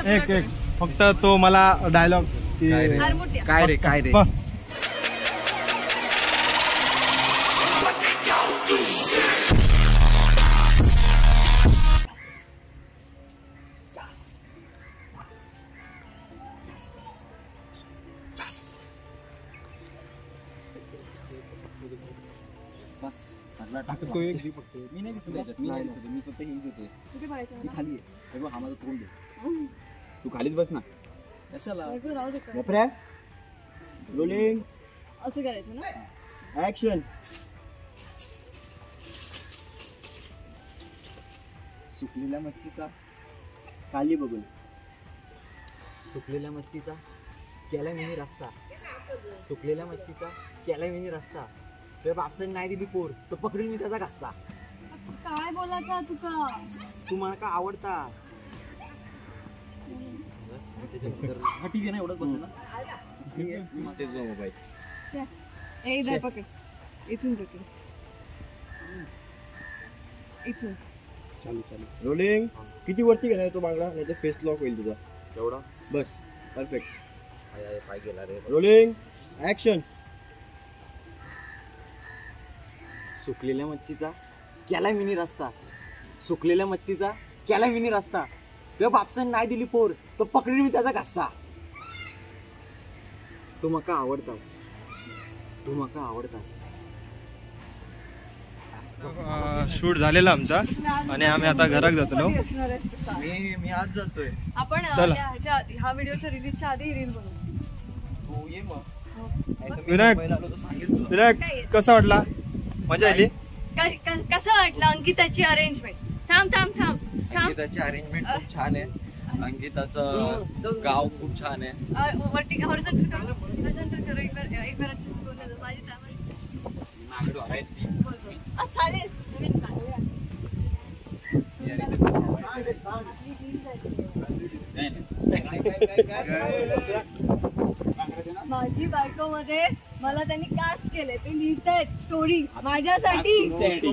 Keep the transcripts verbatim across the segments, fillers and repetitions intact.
एक एक फक्त तो मला डायलॉग काय रे काय रे तो एक मी नाही दिसत याच्यात, मी नाही दिसत, मी फक्त हेच येतोय. मी खाली आहे. हे बघ, हा माझा तोंड आहे. तू खालीच बस ना. कशाला रोलिंग असं करायचं ना. ऍक्शन. सुकलेल्या मच्छीचा काली बघून. सुकलेल्या मच्छीचा केला मिनी रस्सा. सुकलेल्या मच्छीचा केला मिनी रस्सा. ते बापसन नाही दिली पोर तो पकडून मी त्याचा घस्सा. काय बोलायचा तुका? तू मला का आवडतास? हा ठीक आहे ना, एवढंच बस ना. मोबाईल ए इधर पकड. इथून पकड. इथून चालू चालू. रोलिंग. किती वरती गेला तो बांगडा, नाही तर फेस लॉक होईल तुझा. एवढा बस परफेक्ट. आय पाय गेला रे. Rolling action. सुकलेल्या मच्छीचा केला मिनी रस्सा. सुकलेल्या मच्छीचा केला मिनी रस्सा. ते बापसन नाही दिली पोर तो पकडून मी त्याचा घस्सा. तू मका आवडतास. तू मका आवडतास. शूट झालेला आमचा आणि आम्ही आता घरात जातो. मी मी आज जातोय. आपण चला. ह्याच्या ह्या व्हिडिओच्या रिलीजच्या आधी रील बनवू. तू ये मग. विनायक विनायक कसा वाटला? मजा आली? कसं वाटलं अंकिताची अरेंजमेंट? थांब थांब थांब थांब. अंकिताची अरेंजमेंट खूप छान आहे. अंकिताचं गाव खूप छान आहे. वरती हॉरिझॉन्टल करू. हॉरिझॉन्टल करू. एक बार एक बार अच्छे से बोलने दो. माझी त्यावर चालेल. माझी बायको मध्ये मला त्यांनी कास्ट केले. ते लिहितायत स्टोरी माझ्यासाठी.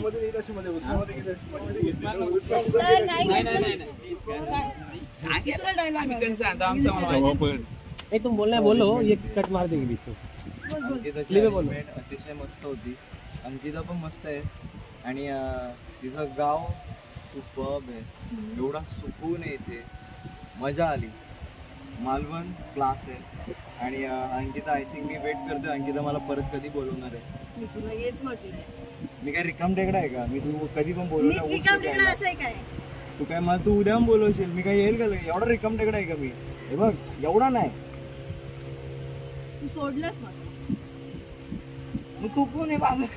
तुम बोलना बोलो ये कट मार देंगे बीच में. अतिशय मस्त होती. अंकिता पण मस्त आहे आणि तिचं गाव सुपर्ब आहे. एवढा सुकून आहे इथे. मजा आली. मालवण क्लास आहे आणि अंकिता आय थिंक मी वेट करते अंकिता मला परत कधी बोलवणार आहे. मी तुला हेच म्हटलं. मी काय रिकाम टेकडा आहे का? मी तू कधी पण बोलवणार. रिकाम टेकडा असं आहे काय? तू काय मला तू उद्या बोलवशील मी काय येईल का? एवढा रिकाम टेकडा आहे का मी? हे बघ एवढा नाही. तू सोडलंस मला. तू कोण आहे बाजू?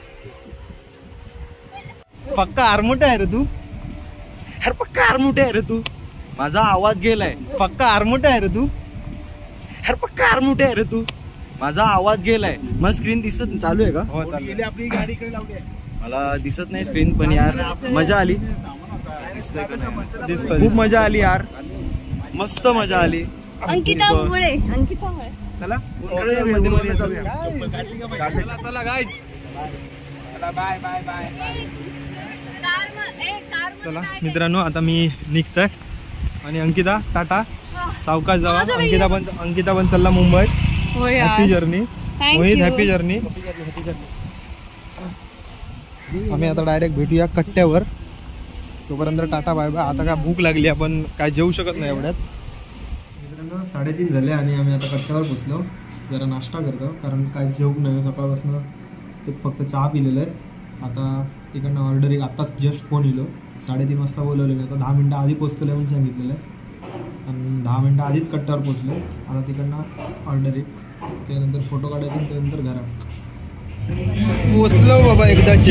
पक्का आरमुटा आहे रे तू. अरे पक्का आरमुटे आहे रे तू. माझा आवाज गेलाय. पक्का आरमुटा आहे रे तू. अरे पक्का आरमुटे आहे रे तू. माझा आवाज गेलाय. मला स्क्रीन दिसत चालू आहे का? हो चालू. आपली गाडी कडे लावली. मला दिसत नाही स्क्रीन पण यार मजा आली. खूप मजा आली यार. मस्त मजा आली. अंकिता मुळे अंकिता मुळे चला मध्ये मध्ये जाऊया. चला गाईज. Bye bye bye. चला मित्रांनो आता मी निघतोय आणि अंकिता टाटा. सावकाश जावा. अंकिता पण अंकिता पण चालला मुंबईत. Happy journey. Mohit happy journey. आम्ही आता डायरेक्ट भेटूया कट्ट्यावर. तोपर्यंत टाटा बाय बाय. आता काय भूक लागली आपण काय जेवू शकत नाही एवढ्यात. मित्रांनो साडेतीन झाले आणि आम्ही आता कट्ट्यावर बसलो. जरा नाश्ता करतो कारण काय जेवू नाही सकाळपासून. एक फक्त चहा पिलेलं आहे. आता तिकडनं ऑर्डर एक आत्ताच जस्ट फोन येलो. साडेतीन वाजता बोलवलेलं. आता दहा मिनटं आधी पोचतले म्हणून सांगितलेलं आहे आणि दहा मिनटं आधीच कट्ट्यावर पोचलो. आता तिकडनं ऑर्डर एक त्यानंतर फोटो काढायचे त्यानंतर घरात पोचलो बाबा एकदाचे.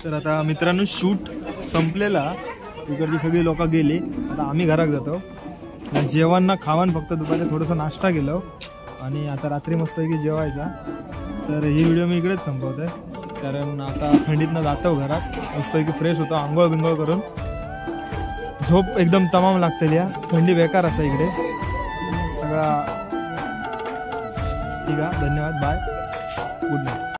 तर आता मित्रांनो शूट संपलेला, तिकडची सगळी लोक गेली, आता आम्ही घरात जातो. जेवण ना खावण, फक्त दुपारी थोडंसं नाश्ता केलं आणि आता रात्री मस्त की जेवायचा. तर ही व्हिडिओ मी इकडेच संपवतोय, कारण आता थंडीतनं जातो घरात, मस्त की फ्रेश होतो, आंघोळ बिंघोळ करून. झोप एकदम तमाम लागते या, थंडी बेकार असा इकडे सगळा. ठीक आहे, धन्यवाद, बाय, गुड नाईट.